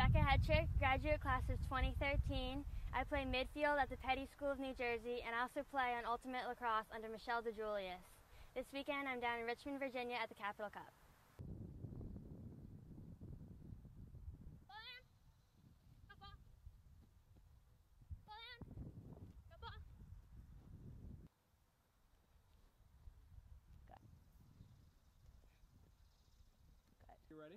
Rebecca Hetrick, graduate class of 2013. I play midfield at the Petty School of New Jersey, and I also play on Ultimate Lacrosse under Michelle DeJulius. This weekend, I'm down in Richmond, Virginia at the Capital Cup. You ready?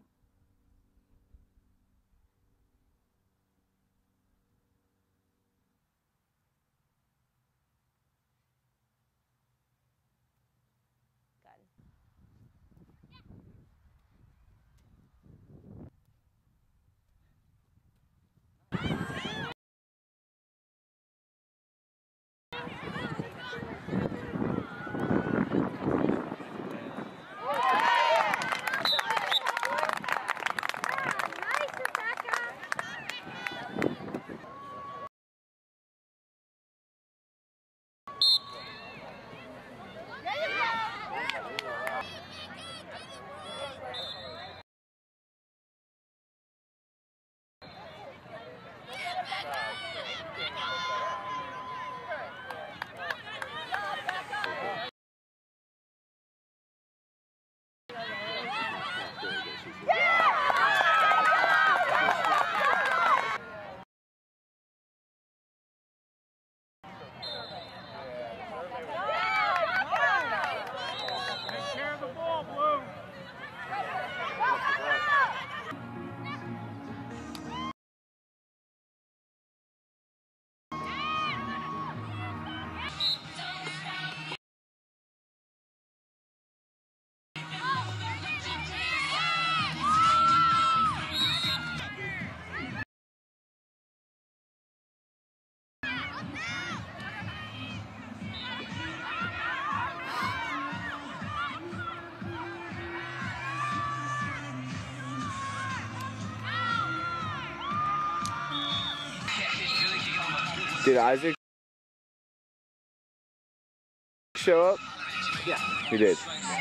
Did Isaac show up? Yeah. He did.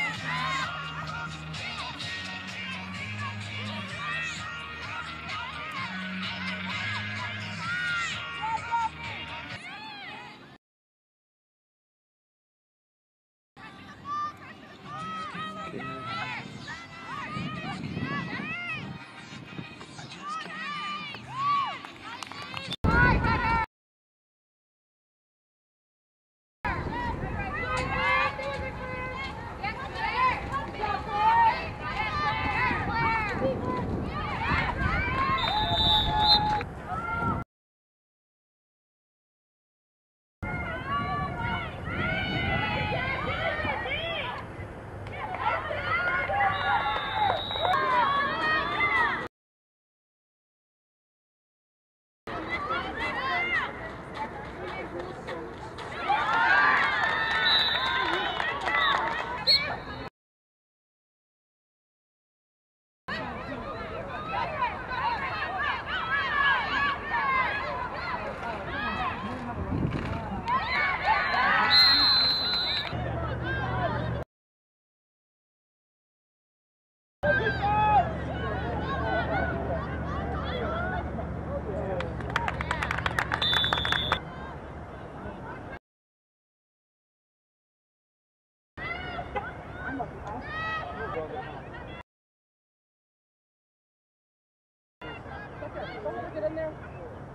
Get in there.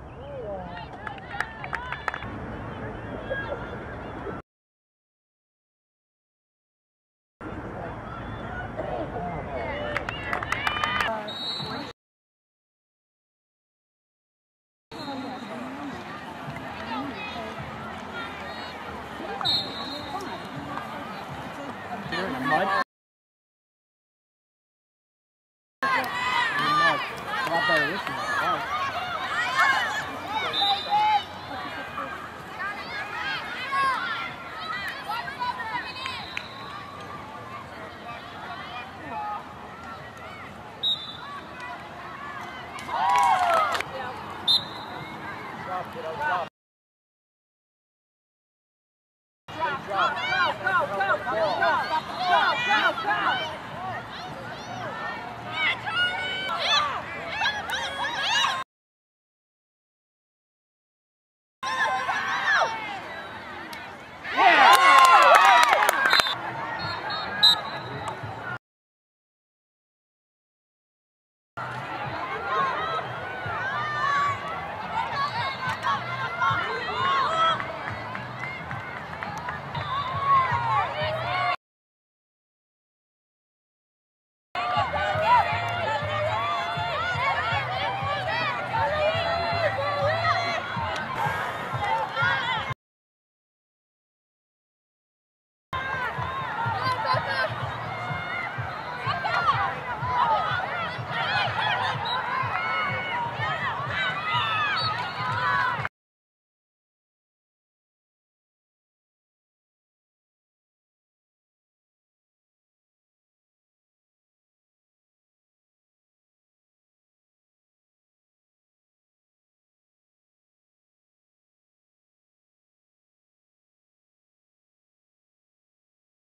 You're in the mud. A lot better this one. Go, go, go, go, go, go, go, go.